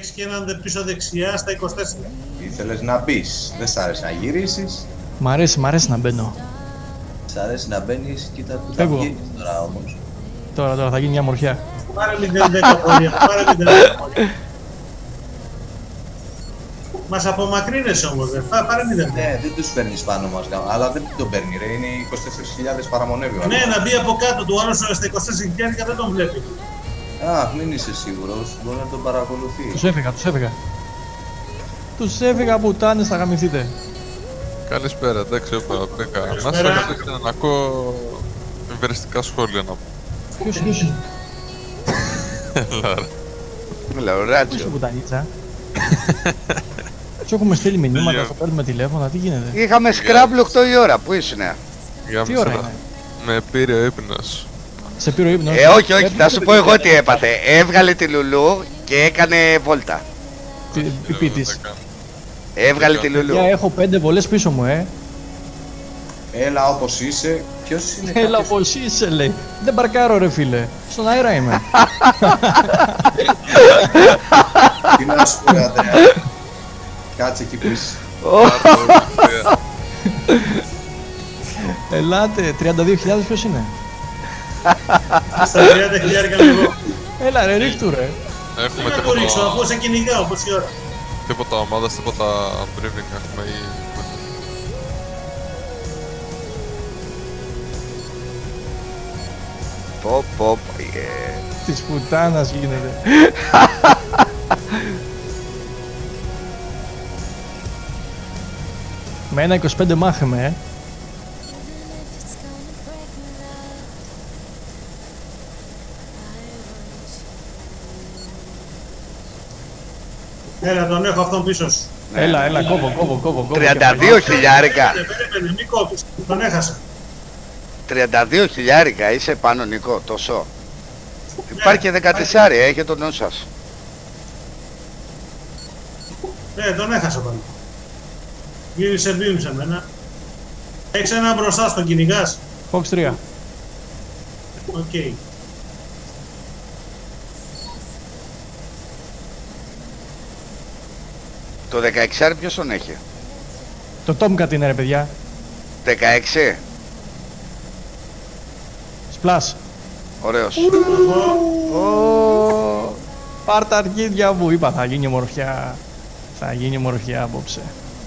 έχεις και έναν πίσω δεξιά στα 24. Ήθελες να μπεις, δεν σ' άρεσε να γυρίσεις. Μ' αρέσει να μπαίνω. Σ' αρέσει να μπαίνεις, κοίτα που θα βγαίνεις τώρα όμως. Τώρα θα γίνει μια μορφιά. Πάρε 0-10 πόδια, πάρε 0-10 πόδια. Μας απομακρύνεσαι όμως, πάρε 0-10. Ναι, δεν τους παίρνεις πάνω μας, αλλά δεν τον παίρνει ρε, είναι 24.000 παραμονεύει. Ναι, να μπει από κάτω του, άλλος στα 24.000 δεν τον βλέπει. Αχ, μην είσαι σίγουρος, μπορεί να τον παρακολουθεί. Τους έφυγα πουτάνες, θα γαμηθείτε. Καλησπέρα, εντάξει, όπα, Μπέκα. Να σε ρωτήσω να ακούω εμβεριστικά σχόλια να πω. Ποιος είναι? Έλα ρε. Μιλάω, Ποιος ράτσο. είναι πουτανίτσα? Σου έχουμε στείλει μηνύματα, θα παίρνουμε τηλέφωνα, τι γίνεται? Είχαμε σκράμπλ 8 η ώρα, πού ήσουνε? Τι ώρα είναι? Με πήρε ο ύπνος. Σε πήρε ο ύπνος? Όχι, θα σου πω εγώ τι έπαθε. Έβγαλε τη Λουλού και έκανε βόλτα. Πιπί της. Έβγαλε τη Λουλού. Έχω 5 βολές πίσω μου, Έλα όπως είσαι, ποιος είναι? Έλα όπως είσαι, λέει. Δεν παρκάρω ρε φίλε, στον αέρα είμαι. Τι να σου πω, Αντρέα. Κάτσε εκεί που είσαι. Ελάτε, 32.000 ποιος είναι? Στα 30.000 εγώ. Έλα ρε, ρίχτου ρε. Έχουμε Τι να το ρίξω, αφού σε κυνηγάω, πόση ώρα. τίποτα ομάδας, τίποτα briefing έχουμε ή... Ποπ, Της πουτάνας γίνεται. Με ένα 25 μάχαμε, Έλα, τον έχω αυτόν πίσω σου. Έλα, κόβω. 32 χιλιάρικα. Περίμενε, μη κόβεις, τον έχασα. 32 χιλιάρικα, είσαι πάνω Νικό, τόσο. Υπάρχει και 14, έχει το νου σας. Ναι, τον έχασα πάλι. Γύρισε εμένα. Έχεις ένα μπροστά στον κυνηγάς. Fox 3. Οκ. Το 16 ποιος τον έχει? Το Tomcat είναι ρε παιδιά. 16. Σπλάς. Ωραίος. Πάρ' τα αρχίδια μου, είπα θα γίνει ομορφιά. Θα γίνει ομορφιά απόψε.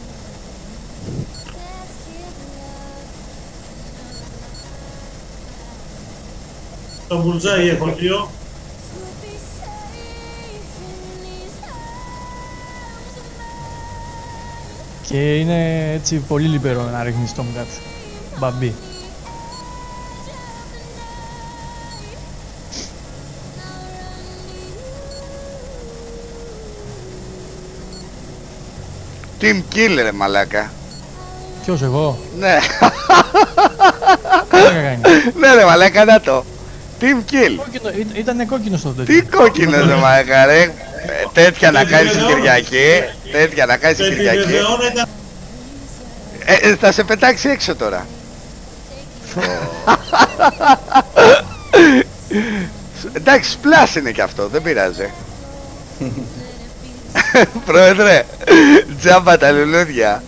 Το μπουλτζάι έχω 2. Και είναι έτσι πολύ λιπερό να ρίχνεις Tomcat. Μπαμπί. Team Kill ρε μαλάκα. Ποιος εγώ? Ναι. Τι θα κάνει? Ναι ρε μαλάκα, να το. Team Kill. Ήτανε κόκκινο στο τέτοιο. Τι κόκκινο ρε μαλάκα ρε. Τέτοια να κάνεις την Κυριακή. Τέτοια να κάνεις την Κυριακή. Θα σε πετάξει έξω τώρα. Εντάξει, σπλάς είναι και αυτό, δεν πειράζει. Πρόεδρε, τζάμπα τα λουλούδια.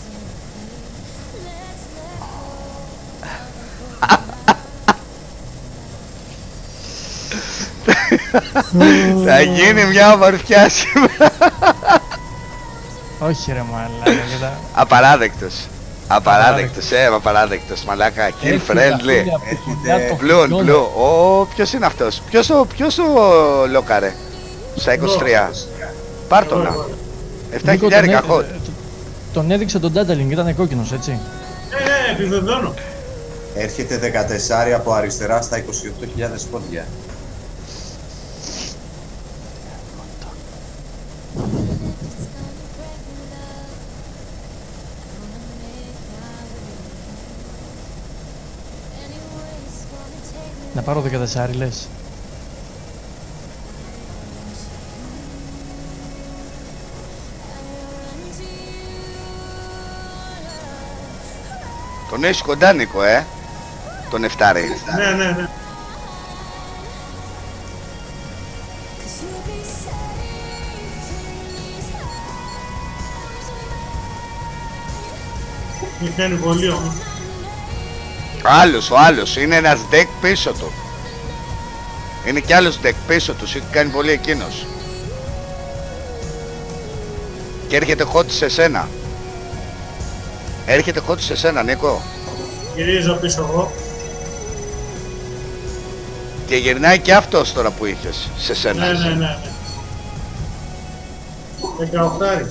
Θα γίνει μια ομορφιά σήμερα. Όχι ρε μαλάκα. Απαράδεκτος. Απαράδεκτος μαλάκα. Kill friendly. Blue. Ποιος είναι αυτός? Ποιος το λόκαρε στα 23? Πάρ' το να. 7 χιλιάρικα hot. Τον έδειξε τον Dattling, ήταν κόκκινος έτσι. Επιβεβαιώνω. Έρχεται 14 από αριστερά στα 28.000 πόντια. Να πάρω 14 λες. Τον έχεις κοντά Νίκο, τον εφτάρι. Ναι. Έχει κάνει πολύ όμως. Ο άλλος, είναι ένας deck πίσω του. Είναι κι άλλος deck πίσω του, έχει κάνει πολύ εκείνος. Και έρχεται hot σε σένα. Έρχεται hot σε σένα, Νίκο. Γυρίζω πίσω εγώ. Και γυρνάει και αυτός τώρα που είχες σε σένα. Ναι. 18.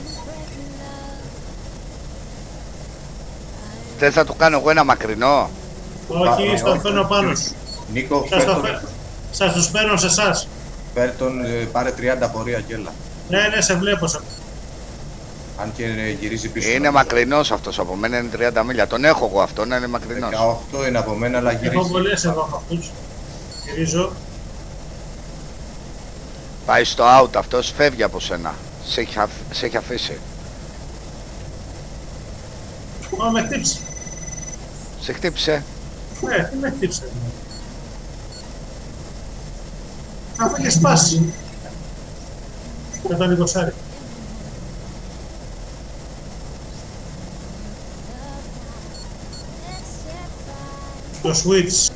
Θες να του κάνω εγώ ένα μακρινό? Όχι, στον φέρνω πάνω σου. Νίκο, Σας τους παίρνω σε εσάς. φέρ τον, πάρε 30 πορεία και έλα. Ναι, σε βλέπω. Αν και γυρίζει πίσω. Είναι μακρινός αυτός από μένα, είναι 30 μίλια. Τον έχω εγώ αυτό, να είναι μακρινός. 18 είναι από μένα, αλλά γυρίζει. Έχω πολλές εγώ από αυτούς. Γυρίζω. Πάει στο out αυτός, φεύγει από σένα. Σε έχει αφήσει. Μα με χτύψε. Σε χτύπησε. Ναι, τι με χτύψε. Αφού είχε σπάσει. Με τον 20. Το switch.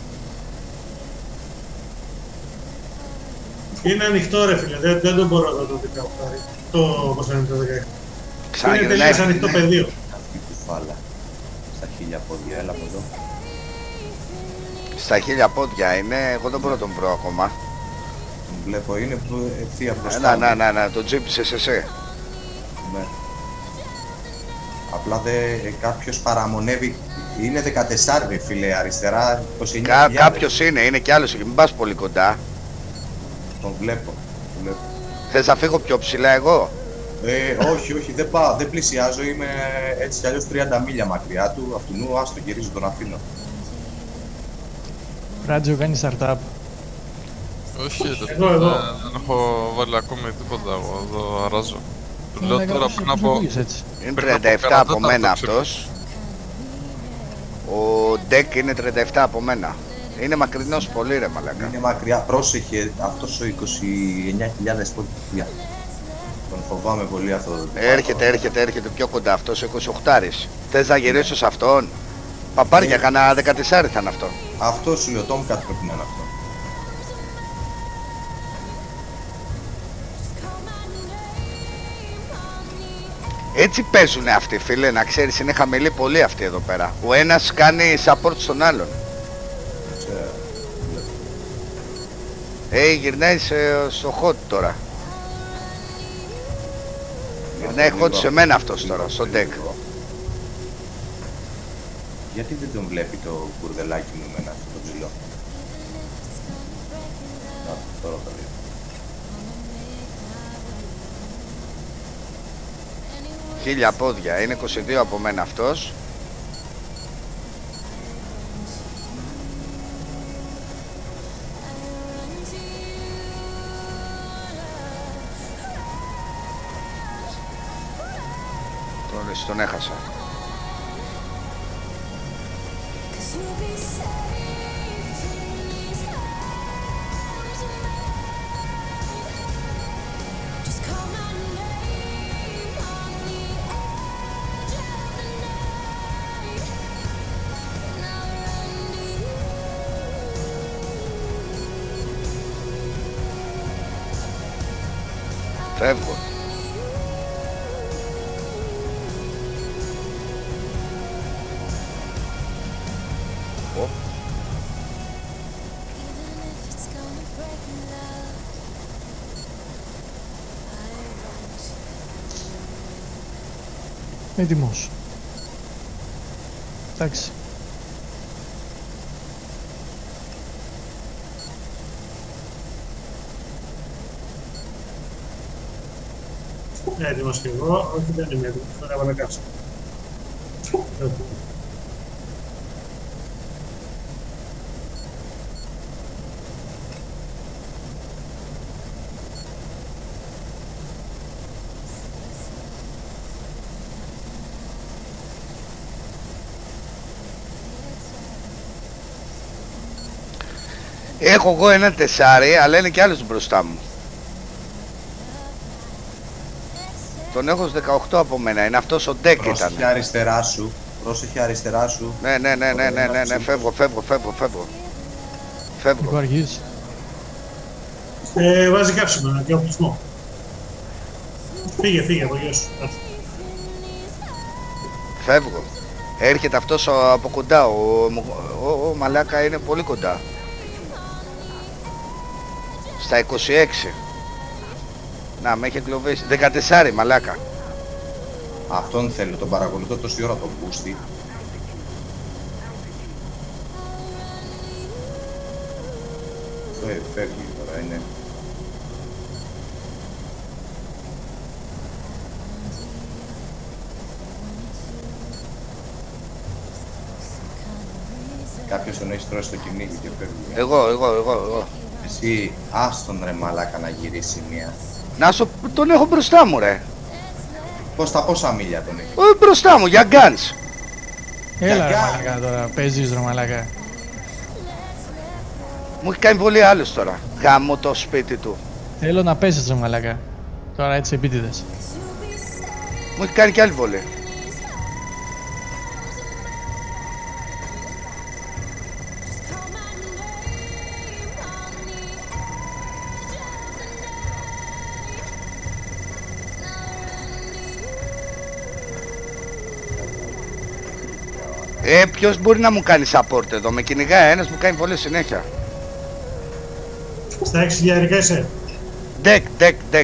Είναι ανοιχτό ρε φίλε, δεν το μπορώ να το 18. Πώς είναι το 16. Είναι Ξαναγυρνάει. τελείως ανοιχτό πεδίο. Αυτή η κουφάλα. Στα 1000 πόδια, έλα από εδώ. Στα 1000 πόδια είναι, εγώ δεν μπορώ να τον βρω ακόμα. Τον βλέπω, είναι ευθεία μπροστά. Να, τον τζίπησες εσύ. Ναι. Απλά κάποιος παραμονεύει. Είναι 14 ρε φίλε, αριστερά 29. Κάποιος είναι κι άλλος, μην πας πολύ κοντά. Τον βλέπω. Θες να φύγω πιο ψηλά εγώ? Όχι, δεν πάω, δεν πλησιάζω, είμαι έτσι κι αλλιώς 30 μίλια μακριά του, αυτού νου, άστο γυρίζω, τον αφήνω. Ράτζο κάνει startup. Όχι, Εγώ. δεν έχω βάλει ακόμη τίποτα εγώ εδώ αράζω. Του λέω τώρα πριν από... Είναι Πριν από 37 κανένα από μένα τέταρτο αυτός. Ο Deck είναι 37 από μένα. Είναι μακρινός πολύ ρε μαλάκα. Είναι μακριά, πρόσεχε, αυτός ο 29.000 πόδια. Τον φοβάμαι πολύ αυτό. Έρχεται πιο κοντά αυτός ο 28. Θες να γυρίσω σε αυτόν? Παπάρια, κανένα 14 θα είναι αυτό. Αυτό σου λέω, Tomcat πρέπει να είναι αυτό. Έτσι παίζουνε αυτοί φίλε, να ξέρεις, είναι χαμηλή πολύ αυτοί εδώ πέρα. Ο ένας κάνει support στον άλλον. Γυρνάει στο hot τώρα. Γυρνάει hot σε μένα αυτός τώρα, στο deck. Γιατί δεν τον βλέπει το κουρδελάκι μου εμένα, το ψηλό? Να, τώρα το δει. Χίλια πόδια, είναι 22 από μένα αυτός. Τον έχασα. Φεύγω. Έτοιμος. Εντάξει. Ναι, έτοιμος και εγώ. Όχι, δεν είμαι έτοιμος. Τώρα θα να κάτσω. Έχω εγώ ένα τεσάρι, αλλά είναι κι άλλος μπροστά μου. Τον έχω στους 18 από μένα, είναι αυτός ο Deck ήταν. Πρόσεχε αριστερά σου, Πρόσεχε αριστερά σου. Ναι, φεύγω. Λίγο αργείς. Βάζει κάψιμα και οπλισμό. Φύγε από γιο σου. Φεύγω. Έρχεται αυτός από κοντά, ο μαλάκα είναι πολύ κοντά. Στα 26. Να, με έχει εγκλωβίσει. 14 μαλάκα. Αυτόν θέλω, τον παρακολουθώ τόση ώρα τον πούστη. Φεύγει τώρα, είναι. Κάποιος τον έχει τρώσει στο κυνήγι και φεύγει. Εγώ. Εσύ άστον ρε μαλάκα να γυρίσει μία. Να σου, τον έχω μπροστά μου ρε. Πόσα μίλια τον έχει. Μπροστά μου, για guns. Έλα ρε Κακιά. μαλάκα τώρα, παίζεις ρε μαλάκα. Μου έχει κάνει πολύ άλλος τώρα. Γάμω το σπίτι του. Θέλω να παίζεις ρε μαλάκα. Τώρα έτσι επίτηδες. Μου έχει κάνει κι άλλη βολή. Ποιος μπορεί να μου κάνει support εδώ, με κυνηγάει ένας, μου κάνει βολές συνέχεια. Στα 6.000 είσαι. Deck.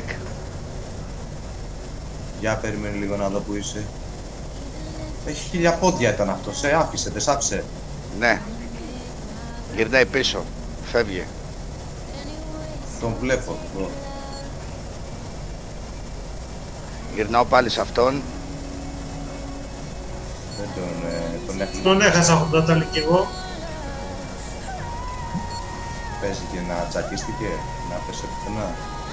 Για περίμενε λίγο να δω που είσαι. Έχει 1000 πόδια ήταν αυτό, σε άφησε, δεν σάψε. Ναι. Γυρνάει πίσω. Φεύγει. Τον βλέπω εδώ. Γυρνάω πάλι σε αυτόν. Δεν τον έχω. Τον έχασα από το τάλι κι εγώ. Παίζει και να τσακίστηκε, να πέσει πουθενά.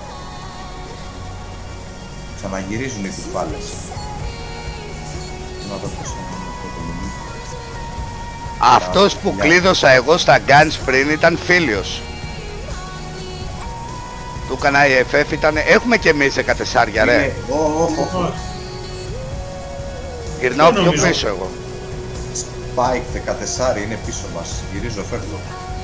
Ξαναγυρίζουν οι κουφάλες. Να δω πώς θα είναι αυτό το μηνύ. Αυτός που κλείδωσα εγώ στα guns πριν ήταν φίλιος. Του έκανα EFF, ήταν... Έχουμε και εμείς 14 ρε. Όχι. Γυρνάω δεν πιο νομίζω. πίσω εγώ. Spike 14 είναι πίσω μας. Γυρίζω, φεύγω.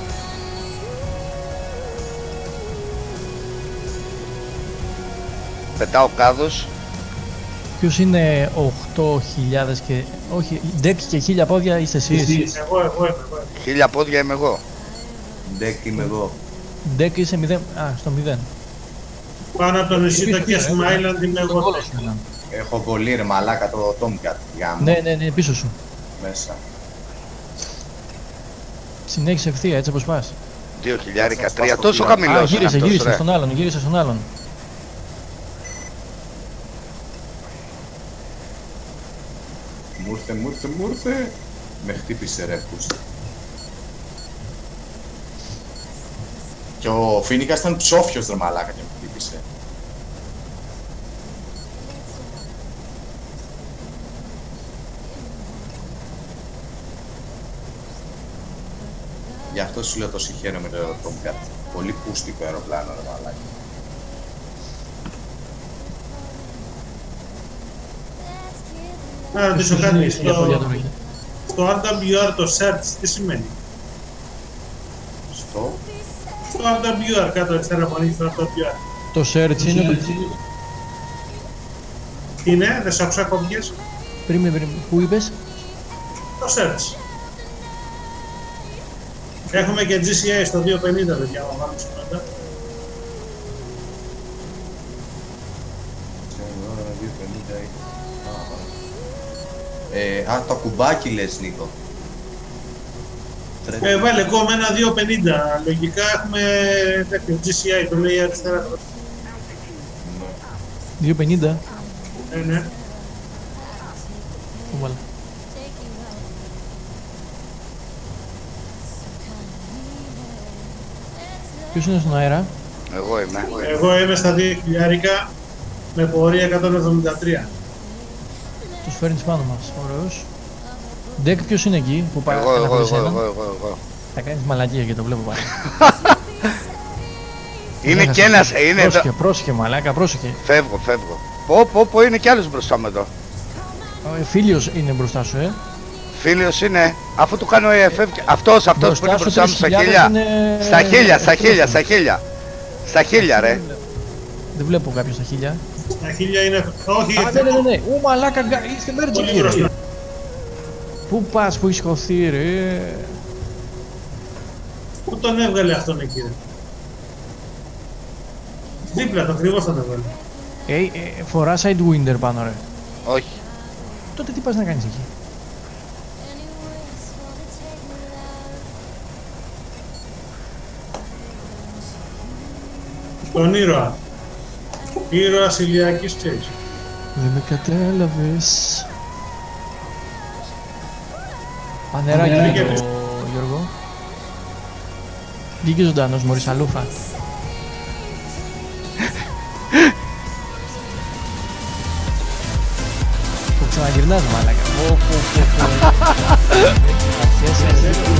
Πετάω κάδος. Ποιος είναι 8.000 και... όχι, 10 και 1000 πόδια είστε εσείς. Εγώ. 1000 πόδια είμαι εγώ. Deck είμαι εγώ. 10 είσαι 0, στο 0. Πάνω από το νησί το Kesma Island είμαι εγώ. Έχω πολύ ρε μαλάκα το Tomcat. Γάμο. Ναι, πίσω σου. Μέσα. Συνέχισε ευθεία, έτσι όπως πας. 2.003, τόσο χαμηλός είναι αυτός Γύρισε ρε. στον άλλον. Μου ήρθε. Με χτύπησε ρε πούστη. Και ο Φίνικας ήταν ψόφιος ρε μαλάκα και με χτύπησε. Γι' αυτό σου λέω το συγχαίρω με το Tomcat. Πολύ πούστικο αεροπλάνο ρε μαλάκα. Να ρωτήσω κάτι. Για πόδια τώρα. Στο RWR το search τι σημαίνει. Στο RWR κάτω αριστερά που ανοίγει το RWR. Το search είναι το... Τι είναι, δεν σ' άκουσα κόμπιες. Πριν, πού είπες? Το search. Έχουμε και GCA στο 250 παιδιά, μα βάλουμε σήμερα. Το κουμπάκι λες Νίκο. Βάλε εγώ με ένα 250. Λογικά έχουμε τέτοιο GCI, το λέει αριστερά. 250. Ναι. Πού βάλε. Ποιος είναι στον αέρα? Εγώ είμαι. Εγώ είμαι στα 2.000 με πορεία 173. Τους φέρνεις πάνω μας, ωραίος. Ντεκ, ποιος είναι εκεί που πάει Εγώ. Θα κάνεις μαλακία και το βλέπω πάλι. Είναι κι ένας, είναι εδώ. Πρόσεχε μαλάκα, πρόσεχε. Φεύγω. Πω, είναι κι άλλος μπροστά μου εδώ. Φίλιος είναι μπροστά σου, Φίλιος είναι, αφού του κάνω EFF, αυτός που είναι μπροστά μου στα χίλια. είναι... Στα χίλια ρε. Δεν βλέπω κάποιο στα χίλια. Τα 1000 είναι... Όχι, Α, ναι. Ου, μαλάκα, είστε μέρτζι, πολύ κύριε. μπροστά. Πού πας, που έχεις χωθεί, ρε. Πού τον έβγαλε αυτόν εκεί, ρε. Δίπλα, το ακριβώς τον έβγαλε. Φορά Sidewinder πάνω, ρε. Όχι. Τότε τι πας να κάνεις εκεί. Τον ήρωα. Ήρωας ηλιακής ξέρεις. Δεν με κατάλαβες. Πανεράκι Βγήκε είναι πίσω. το Γιώργο. Βγήκε ζωντανός, μωρής αλούφα. Το ξαναγυρνάς, μάλακα. Πω.